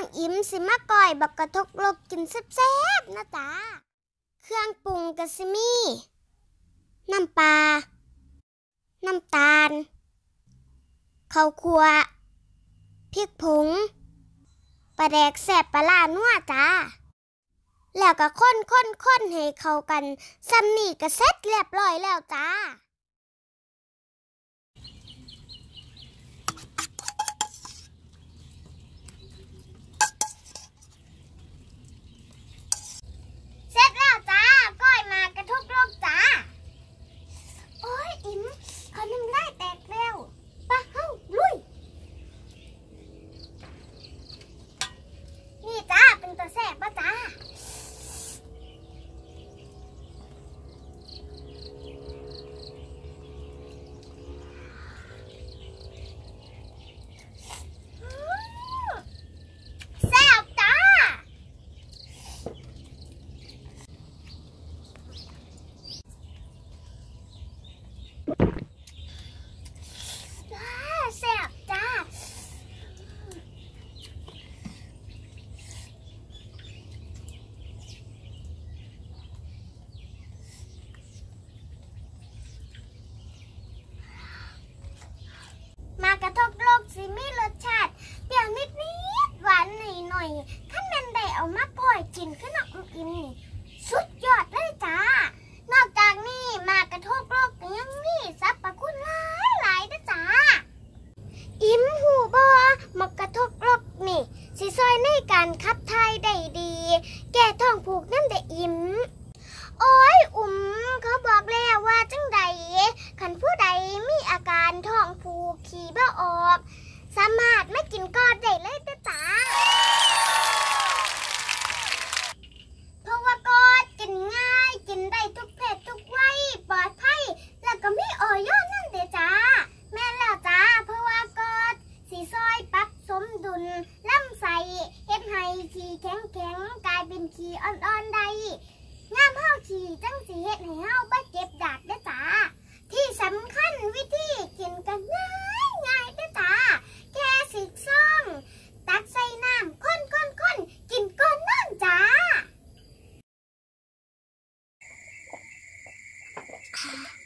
องอิมสิมาก่อยบักกระทกลกกินแซ่บๆนะจ๊ะเครื่องปรุงกะสิมีน้ำปลาน้ำตาลข้าวคั่วพริกผงปลาแดกแซ่บปลาล่านัวจ้าแล้วก็ค้นให้เข้ากันซ้ำนี่ก็เสร็จเรียบร้อยแล้วจ้าเสร็จแล้วจ้าก้อยมากระทบโลกจ้าโอ้ยอิ๋มเขาน้ำลายแตกแล้วปะเฮ้าลุยนี่จ้าเป็นตัวแซ่บป่ะจ้าแซ่บจ้าแซ่บจ้ามากระทบโลกสิมีรสชาติเปรี้ยวนิดหวานหน่อยถ้ามันได้เอามาก่อยกินขึ้นออกอินนี่สุดยอดเลยจ้านอกจากนี้มากระทบโลกยังมีสรรพคุณหลายนะจ้าอิมหูบอมากระทบโลกนี่สิซอยในการขับถ่ายได้ดีแก่ท้องผูกน้ำได้อิมโอ้ยเขาบอกแล้วว่าจังใดคันผู้ใดมีอาการท้องผูกขี่บ่ออกสามารถไม่กินกอดได้เลยจ้าเพราะว่ากอดกินง่ายกินได้ทุกเพศทุกวัยปลอดภัยแล้วก็มีออยอนั่นเด้จ้าแม่แล้วจ้าเพราะว่ากอดสีซอยปรับสมดุลลำไส้เฮ็ดให้ขี้แข็งกลายเป็นขี้อ่อนๆได้งามเฮาขี่จังสิเฮ็ดให้เฮาบ่เจ็บดาดเด้อจ้าที่สำคัญวิธีกินกันง่ายเด้อจ้าแค่สิกซ่องตักใส่น้ำข้นกินก่อนนอนจ้า